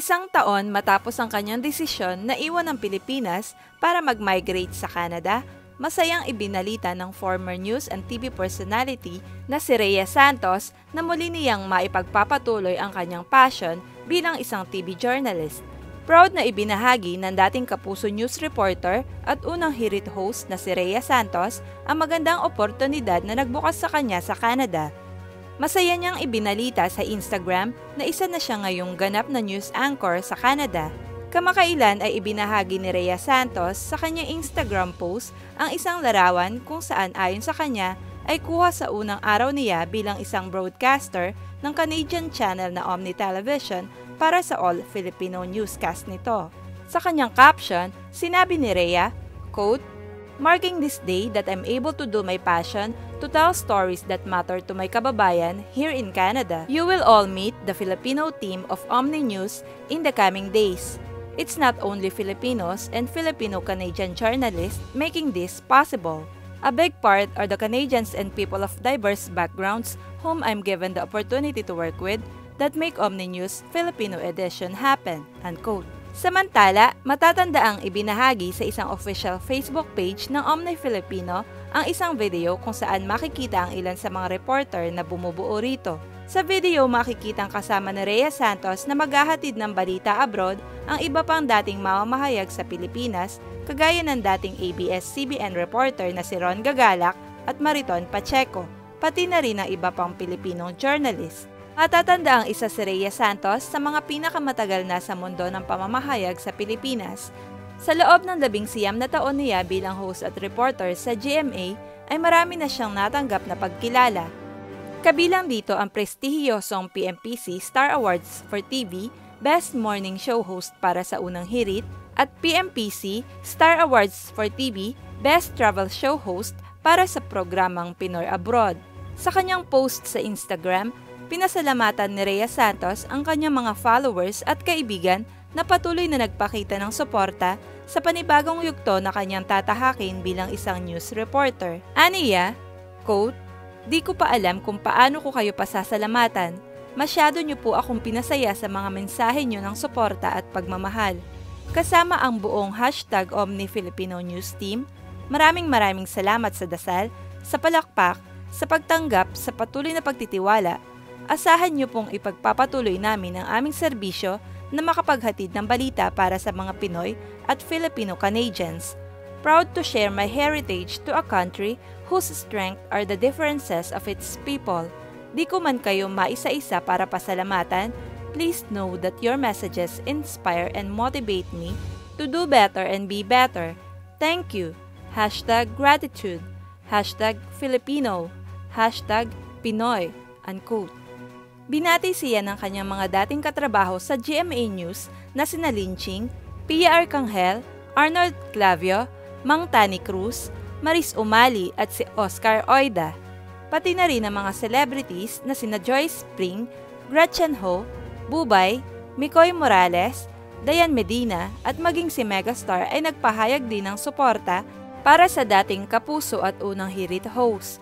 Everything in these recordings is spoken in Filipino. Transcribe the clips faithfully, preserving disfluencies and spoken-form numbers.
Isang taon matapos ang kanyang desisyon na iwan ang Pilipinas para mag-migrate sa Canada, masayang ibinalita ng former news and T V personality na si Rhea Santos na muli niyang maipagpapatuloy ang kanyang passion bilang isang T V journalist. Proud na ibinahagi ng dating Kapuso News reporter at unang hirit host na si Rhea Santos ang magandang oportunidad na nagbukas sa kanya sa Canada. Masaya niyang ibinalita sa Instagram na isa na siya ngayong ganap na news anchor sa Canada. Kamakailan ay ibinahagi ni Rhea Santos sa kanyang Instagram post ang isang larawan kung saan ayon sa kanya ay kuha sa unang araw niya bilang isang broadcaster ng Canadian channel na Omni Television para sa all-Filipino newscast nito. Sa kanyang caption, sinabi ni Rhea, quote, "Marking this day that I'm able to do my passion to tell stories that matter to my kababayan here in Canada. You will all meet the Filipino team of Omni News in the coming days. It's not only Filipinos and Filipino-Canadian journalists making this possible. A big part are the Canadians and people of diverse backgrounds whom I'm given the opportunity to work with that make Omni News Filipino edition happen." Unquote. Samantala, matatandaang ibinahagi sa isang official Facebook page ng Omni Filipino ang isang video kung saan makikita ang ilan sa mga reporter na bumubuo rito. Sa video, makikitang kasama ni Rhea Santos na maghahatid ng balita abroad ang iba pang dating mamamahayag sa Pilipinas, kagaya ng dating A B S C B N reporter na si Ron Gagalak at Mariton Pacheco, pati na rin ang iba pang Pilipinong journalist. Matatanda ang isa si Rhea Santos sa mga pinakamatagal na sa mundo ng pamamahayag sa Pilipinas. Sa loob ng labing siyam na taon niya bilang host at reporter sa G M A, ay marami na siyang natanggap na pagkilala. Kabilang dito ang prestihiyosong P M P C Star Awards for T V Best Morning Show Host para sa unang hirit at P M P C Star Awards for T V Best Travel Show Host para sa programang Pinoy Abroad. Sa kanyang post sa Instagram, pinasalamatan ni Rhea Santos ang kanyang mga followers at kaibigan na patuloy na nagpakita ng suporta sa panibagong yugto na kanyang tatahakin bilang isang news reporter. Aniya, quote, "Di ko pa alam kung paano ko kayo pasasalamatan. Masyado niyo po akong pinasaya sa mga mensahe niyo ng suporta at pagmamahal. Kasama ang buong hashtag Omni Filipino News Team, maraming maraming salamat sa dasal, sa palakpak, sa pagtanggap, sa patuloy na pagtitiwala. Asahan niyo pong ipagpapatuloy namin ang aming serbisyo na makapaghatid ng balita para sa mga Pinoy at Filipino-Canadians. Proud to share my heritage to a country whose strength are the differences of its people. Di ko man kayo maisa-isa para pasalamatan, please know that your messages inspire and motivate me to do better and be better. Thank you. Hashtag gratitude. Hashtag Filipino. Hashtag Pinoy." Unquote. Binati siya ng kanyang mga dating katrabaho sa G M A News na sina Lin Ching, Pia Arcangel, Arnold Clavio, Mang Tani Cruz, Maris Umali at si Oscar Oida. Pati na rin ang mga celebrities na sina Joyce Spring, Gretchen Ho, Bubay, Mikoy Morales, Dayan Medina at maging si Megastar ay nagpahayag din ng suporta para sa dating Kapuso at unang hirit host.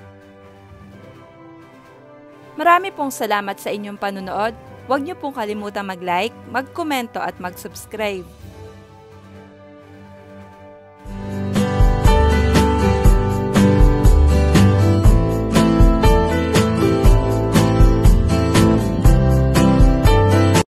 Marami pong salamat sa inyong panunood. Huwag niyo pong kalimutang mag-like, mag-komento at mag-subscribe.